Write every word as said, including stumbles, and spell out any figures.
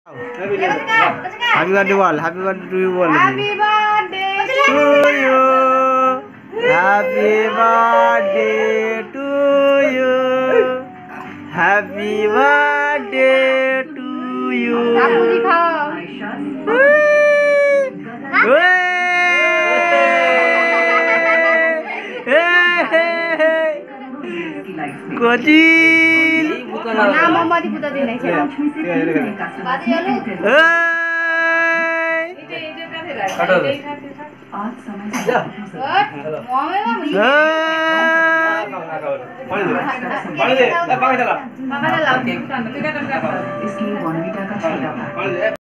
Happy birthday bol, happy birthday to you bol. Happy birthday To you. Happy birthday to you. Happy birthday to you. बापू जी खाओ। Kecil. Nah, mama di putar di naik siapa? Hey.